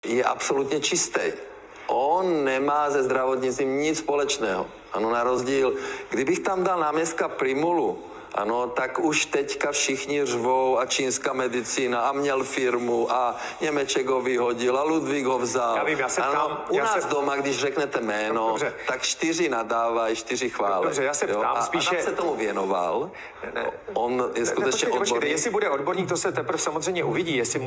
je absolutně čistý. On nemá se zdravotnictvím nic společného. Ano, na rozdíl, kdybych tam dal náměstka Primulu, ano, tak už teďka všichni řvou a čínská medicína a měl firmu a Němeček ho vyhodil a Ludvík ho vzal. Já vím, já se ptám. U nás doma, když řeknete jméno, dobře, tak 4 nadávají, 4 chválí. Dobře, já se ptám spíše... A tak se tomu věnoval. On je skutečně odborník. Jestli bude odborník, to se teprve samozřejmě uvidí. Jestli